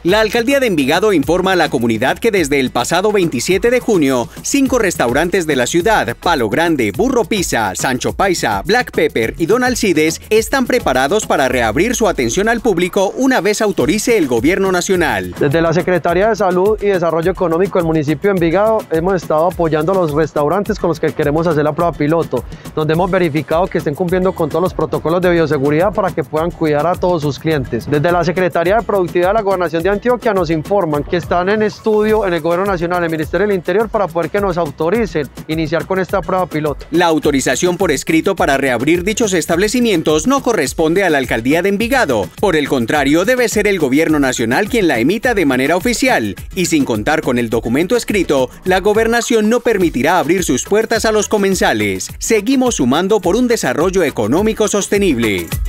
La alcaldía de Envigado informa a la comunidad que desde el pasado 27 de junio, 5 restaurantes de la ciudad, Palo Grande, Burro Pizza, Sancho Paisa, Black Pepper y Don Alcides, están preparados para reabrir su atención al público una vez autorice el gobierno nacional. Desde la Secretaría de Salud y Desarrollo Económico del municipio de Envigado hemos estado apoyando a los restaurantes con los que queremos hacer la prueba piloto, donde hemos verificado que estén cumpliendo con todos los protocolos de bioseguridad para que puedan cuidar a todos sus clientes. Desde la Secretaría de Productividad de la Gobernación de Antioquia nos informan que están en estudio en el Gobierno Nacional, en el Ministerio del Interior, para poder que nos autoricen iniciar con esta prueba piloto. La autorización por escrito para reabrir dichos establecimientos no corresponde a la alcaldía de Envigado. Por el contrario, debe ser el Gobierno Nacional quien la emita de manera oficial. Y sin contar con el documento escrito, la Gobernación no permitirá abrir sus puertas a los comensales. Seguimos sumando por un desarrollo económico sostenible.